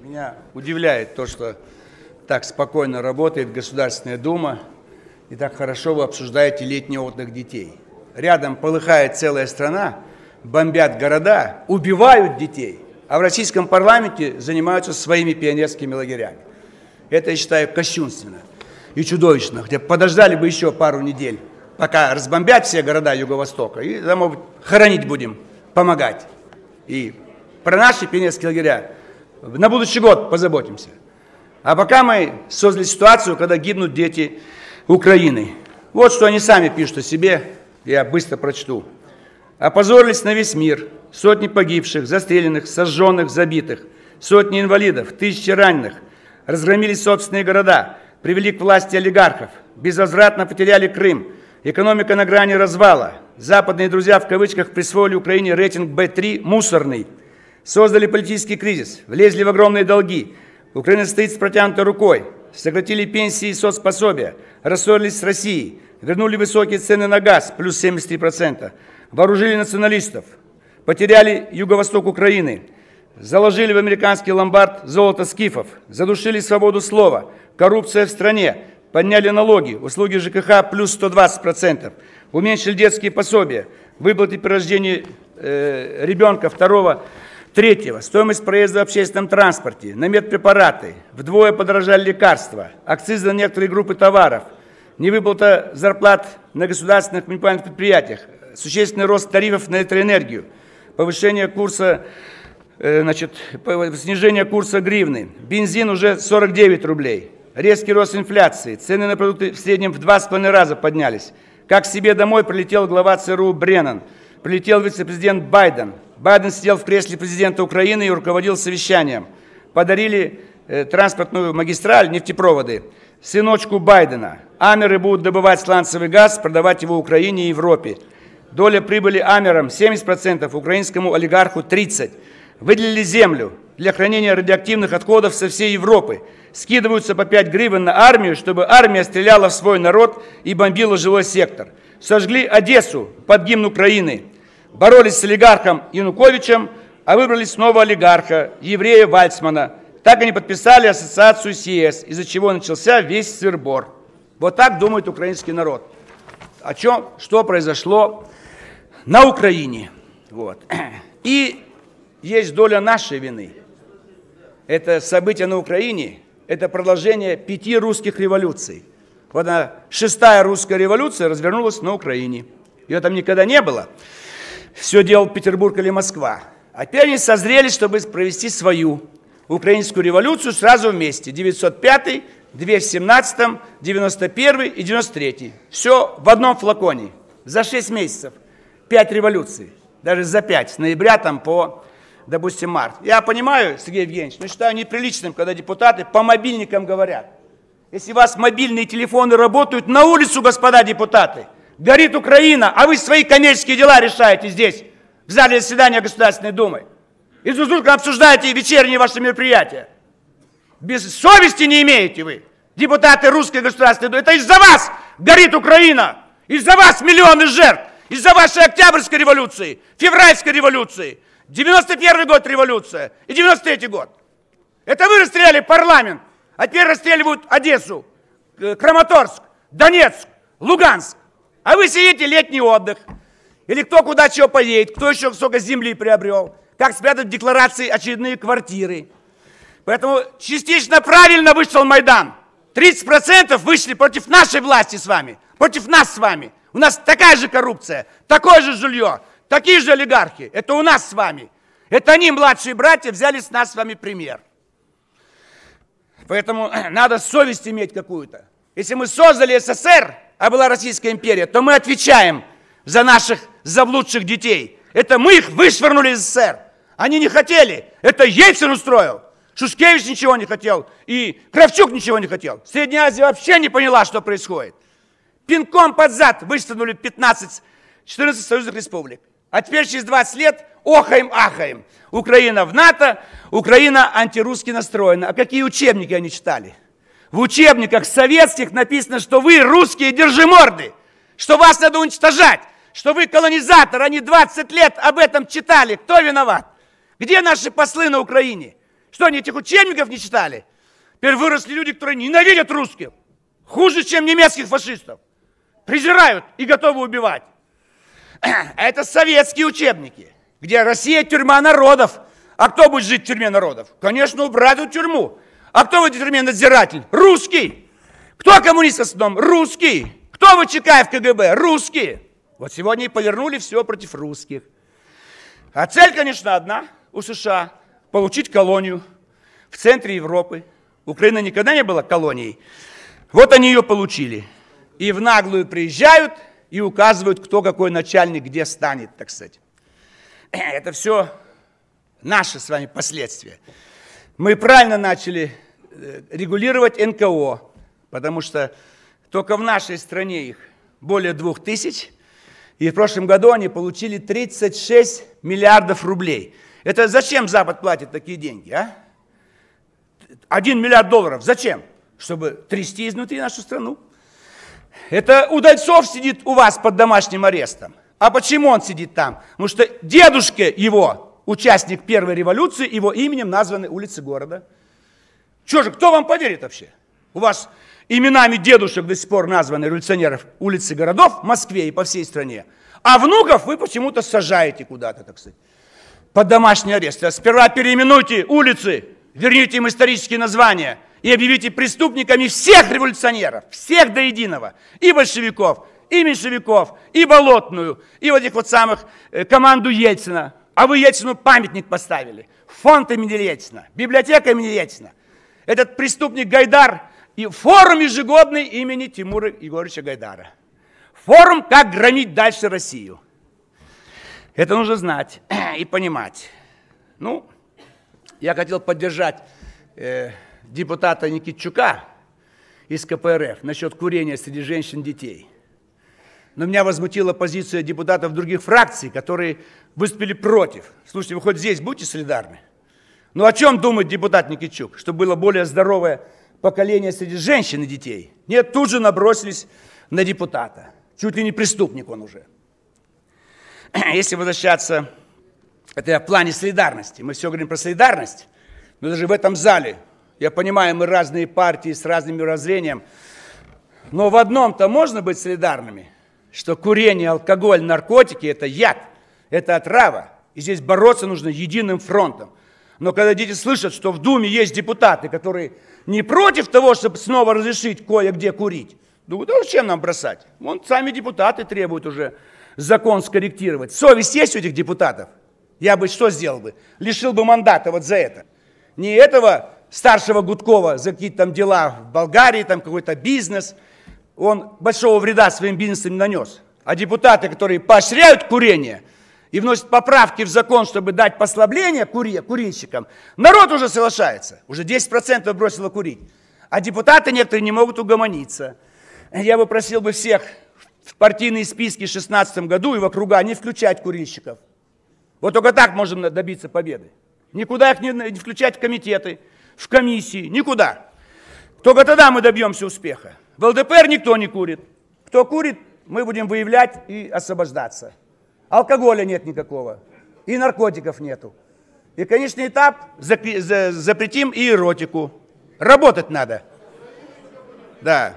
Меня удивляет то, что так спокойно работает Государственная Дума и так хорошо вы обсуждаете летний отдых детей. Рядом полыхает целая страна, бомбят города, убивают детей, а в российском парламенте занимаются своими пионерскими лагерями. Это, я считаю, кощунственно и чудовищно. Хотя подождали бы еще пару недель, пока разбомбят все города Юго-Востока, и там хоронить будем, помогать. И про наши пионерские лагеря на будущий год позаботимся. А пока мы создали ситуацию, когда гибнут дети Украины. Вот что они сами пишут о себе, я быстро прочту. Опозорились на весь мир. Сотни погибших, застреленных, сожженных, забитых. Сотни инвалидов, тысячи раненых. Разгромили собственные города, привели к власти олигархов. Безвозвратно потеряли Крым. Экономика на грани развала. Западные друзья в кавычках присвоили Украине рейтинг Б3 мусорный. Создали политический кризис, влезли в огромные долги. Украина стоит с протянутой рукой. Сократили пенсии и соцпособия, рассорились с Россией, вернули высокие цены на газ, плюс 73%, вооружили националистов, потеряли юго-восток Украины, заложили в американский ломбард золото скифов, задушили свободу слова, коррупция в стране, подняли налоги, услуги ЖКХ плюс 120%, уменьшили детские пособия, выплаты при рождении ребенка второго, третьего, стоимость проезда в общественном транспорте, на медпрепараты, вдвое подорожали лекарства, акцизы на некоторые группы товаров, невыплата зарплат на государственных муниципальных предприятиях, существенный рост тарифов на электроэнергию, повышение курса, снижение курса гривны, бензин уже 49 рублей, резкий рост инфляции, цены на продукты в среднем в 2,5 раза поднялись. Как к себе домой прилетел глава ЦРУ Бреннан, прилетел вице-президент Байден. Байден сидел в кресле президента Украины и руководил совещанием. Подарили транспортную магистраль, нефтепроводы, сыночку Байдена. Амеры будут добывать сланцевый газ, продавать его Украине и Европе. Доля прибыли Амерам 70%, украинскому олигарху 30%. Выделили землю для хранения радиоактивных отходов со всей Европы. Скидываются по 5 гривен на армию, чтобы армия стреляла в свой народ и бомбила жилой сектор. Сожгли Одессу под гимн Украины. Боролись с олигархом Януковичем, а выбрали снова олигарха, еврея Вальцмана. Так они подписали ассоциацию с ЕС, из-за чего начался весь сыр-бор. Вот так думает украинский народ. О чем, что произошло на Украине. Вот. И есть доля нашей вины. Это события на Украине, это продолжение 5 русских революций. Вот 6-я русская революция развернулась на Украине. Ее там никогда не было. Все делал Петербург или Москва. А теперь они созрели, чтобы провести свою украинскую революцию сразу вместе. 905, 217, 91 и 93. Все в одном флаконе. За 6 месяцев. 5 революций. Даже за 5. С ноября там по, допустим, март. Я понимаю, Сергей Евгеньевич, но считаю неприличным, когда депутаты по мобильникам говорят. Если у вас мобильные телефоны работают, на улицу, господа депутаты. Горит Украина, а вы свои коммерческие дела решаете здесь, в зале заседания Государственной Думы. И друг с другом обсуждаете вечерние ваши мероприятия. Без совести не имеете вы, депутаты Русской Государственной Думы. Это из-за вас горит Украина, из-за вас миллионы жертв, из-за вашей Октябрьской революции, Февральской революции, 91 год революция и 93 год. Это вы расстреляли парламент, а теперь расстреливают Одессу, Краматорск, Донецк, Луганск. А вы сидите летний отдых. Или кто куда чего поедет, кто еще сколько земли приобрел. Как спрятать в декларации очередные квартиры. Поэтому частично правильно вышел Майдан. 30% вышли против нашей власти с вами. Против нас с вами. У нас такая же коррупция, такое же жилье, такие же олигархи. Это у нас с вами. Это они, младшие братья, взяли с нас с вами пример. Поэтому надо совесть иметь какую-то. Если мы создали СССР, а была Российская империя, то мы отвечаем за наших заблудших детей. Это мы их вышвырнули из СССР. Они не хотели. Это Ельцин устроил. Шушкевич ничего не хотел. И Кравчук ничего не хотел. Средняя Азия вообще не поняла, что происходит. Пинком под зад вышвырнули 14 союзных республик. А теперь через 20 лет охаем-ахаем. Украина в НАТО, Украина антирусски настроена. А какие учебники они читали? В учебниках советских написано, что вы русские держиморды, что вас надо уничтожать, что вы колонизатор. Они 20 лет об этом читали. Кто виноват? Где наши послы на Украине? Что, они этих учебников не читали? Теперь выросли люди, которые ненавидят русских. Хуже, чем немецких фашистов. Презирают и готовы убивать. Это советские учебники, где Россия тюрьма народов. А кто будет жить в тюрьме народов? Конечно, убрать эту тюрьму. А кто в этой тюрьме надзиратель? Русский. Кто коммунист в основном? Русский. Кто ВЧК в КГБ? Русские. Вот сегодня и повернули все против русских. А цель, конечно, одна у США. Получить колонию в центре Европы. Украина никогда не была колонией. Вот они ее получили. И в наглую приезжают и указывают, кто какой начальник где станет, так сказать. Это все наши с вами последствия. Мы правильно начали регулировать НКО, потому что только в нашей стране их более 2000, и в прошлом году они получили 36 миллиардов рублей. Это зачем Запад платит такие деньги, а? 1 миллиард долларов. Зачем? Чтобы трясти изнутри нашу страну. Это Удальцов сидит у вас под домашним арестом. А почему он сидит там? Потому что дедушка его, участник первой революции, его именем названы улицы города. Что же, кто вам поверит вообще? У вас именами дедушек до сих пор названы революционеров улицы городов в Москве и по всей стране. А внуков вы почему-то сажаете куда-то, так сказать, под домашний арест. Сперва переименуйте улицы, верните им исторические названия и объявите преступниками всех революционеров, всех до единого, и большевиков, и меньшевиков, и Болотную, и вот этих вот самых команду Ельцина. А вы Ельцину памятник поставили, фонд имени Ельцина, библиотека имени Ельцина. Этот преступник Гайдар и форум ежегодный имени Тимура Егоровича Гайдара. Форум «Как громить дальше Россию». Это нужно знать и понимать. Ну, я хотел поддержать депутата Никитчука из КПРФ насчет курения среди женщин и детей. Но меня возмутила позиция депутатов других фракций, которые выступили против. Слушайте, вы хоть здесь будьте солидарны. Ну о чем думает депутат Никитчук? Чтобы было более здоровое поколение среди женщин и детей? Нет, тут же набросились на депутата. Чуть ли не преступник он уже. Если возвращаться, это я в плане солидарности. Мы все говорим про солидарность, но даже в этом зале, я понимаю, мы разные партии с разным мировоззрением, но в одном-то можно быть солидарными, что курение, алкоголь, наркотики – это яд, это отрава. И здесь бороться нужно единым фронтом. Но когда дети слышат, что в Думе есть депутаты, которые не против того, чтобы снова разрешить кое-где курить, думают, а зачем нам бросать? Вон сами депутаты требуют уже закон скорректировать. Совесть есть у этих депутатов? Я бы что сделал бы? Лишил бы мандата вот за это. Не этого старшего Гудкова за какие-то там дела в Болгарии, там какой-то бизнес. Он большого вреда своим бизнесом не нанес. А депутаты, которые поощряют курение и вносят поправки в закон, чтобы дать послабление курильщикам, народ уже соглашается. Уже 10% бросило курить. А депутаты некоторые не могут угомониться. Я бы просил бы всех в партийные списки в 2016 году и в округа не включать курильщиков. Вот только так можем добиться победы. Никуда их не включать в комитеты, в комиссии, никуда. Только тогда мы добьемся успеха. В ЛДПР никто не курит. Кто курит, мы будем выявлять и освобождаться. Алкоголя нет никакого. И наркотиков нету. И конечный этап запретим и эротику. Работать надо. Да.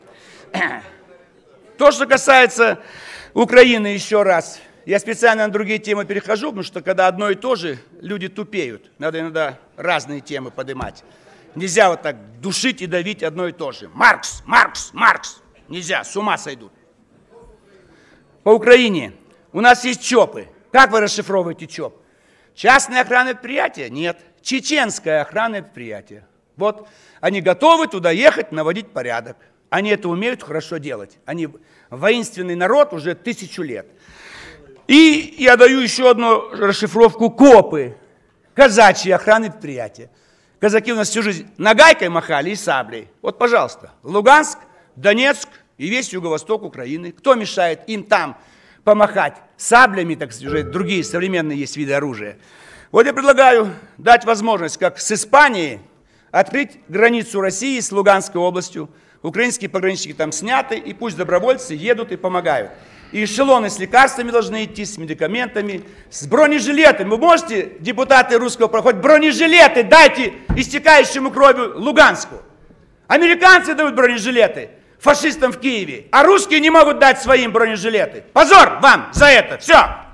То, что касается Украины, еще раз. Я специально на другие темы перехожу, потому что когда одно и то же, люди тупеют. Надо иногда разные темы поднимать. Нельзя вот так душить и давить одно и то же. Маркс, Маркс, Маркс. Нельзя, с ума сойдут. По Украине у нас есть ЧОПы. Как вы расшифровываете ЧОП? Частное охранное предприятие? Нет. Чеченское охранное предприятие. Вот они готовы туда ехать, наводить порядок. Они это умеют хорошо делать. Они воинственный народ уже 1000 лет. И я даю еще одну расшифровку КОПы. Казачьи охранные предприятия. Казаки у нас всю жизнь нагайкой махали и саблей. Вот, пожалуйста, Луганск, Донецк и весь юго-восток Украины. Кто мешает им там помахать саблями, так сказать, уже другие современные есть виды оружия. Вот я предлагаю дать возможность, как с Испанией, открыть границу России с Луганской областью. Украинские пограничники там сняты, и пусть добровольцы едут и помогают. И эшелоны с лекарствами должны идти, с медикаментами, с бронежилетами. Вы можете, депутаты русского прохода, бронежилеты дайте истекающему кровью Луганску. Американцы дают бронежилеты фашистам в Киеве, а русские не могут дать своим бронежилеты. Позор вам за это. Все.